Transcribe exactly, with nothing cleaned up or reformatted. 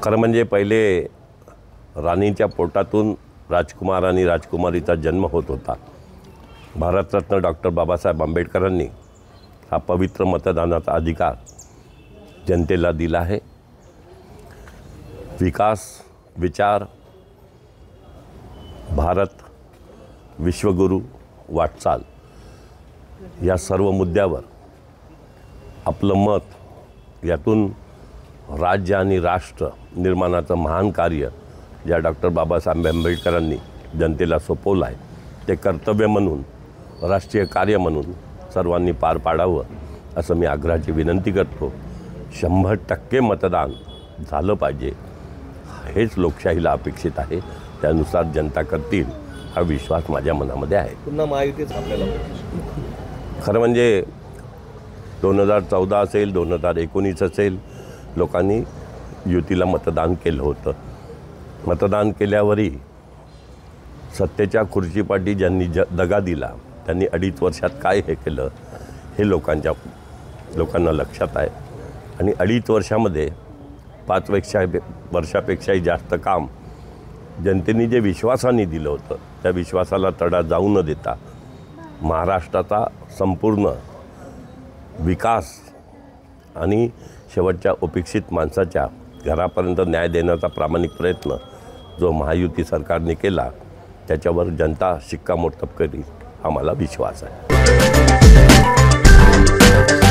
खरं म्हणजे पहिले राणीच्या पोटातून राजकुमार आणि राजकुमारीचा जन्म होत होता। भारतरत्न डॉक्टर बाबासाहेब आंबेडकरांनी हा पवित्र मतदानाचा अधिकार जनतेला दिला आहे। विकास, विचार, भारत, विश्वगुरु, वाटचाल या सर्व मुद्द्यावर आपलं मत, यातून राज्य आणि राष्ट्र निर्माणाचं महान कार्य ज्या डॉक्टर बाबासाहेब आंबेडकरांनी जनतेला सोपवलं आहे ते कर्तव्य म्हणून, राष्ट्रीय कार्य म्हणून सर्वांनी पार पाडावं असं मी आग्रहाची विनंती करतो। शंभर टक्के मतदान झालं पाहिजे, हेच लोकशाहीला अपेक्षित आहे। त्यानुसार जनता करतील हा विश्वास माझ्या मनामध्ये आहे। पुन्हा महायुतीच आपल्याला खरं म्हणजे दोन हजार चौदा असेल, दोन हजार एकोणीस असेल, लोकांनी युतीला मतदान केलं होतं। मतदान केल्यावरही सत्तेच्या खुर्चीपाठी ज्यांनी ज दगा दिला त्यांनी अडीच वर्षात काय हे केलं हे लोकांच्या लोकांना लक्षात आहे। आणि अडीच वर्षामध्ये पाच वर्षा वर्षापेक्षाही जास्त काम जनतेने जे विश्वासाने दिलं होतं त्या विश्वासाला तडा जाऊ न देता महाराष्ट्राचा संपूर्ण विकास आणि शेवटच्या उपेक्षित माणसाच्या घरापर्यंत न्याय देण्याचा प्रामाणिक प्रयत्न जो महायुती सरकारने केला त्याच्यावर जनता शिक्कामोर्तब करील हा मला विश्वास आहे।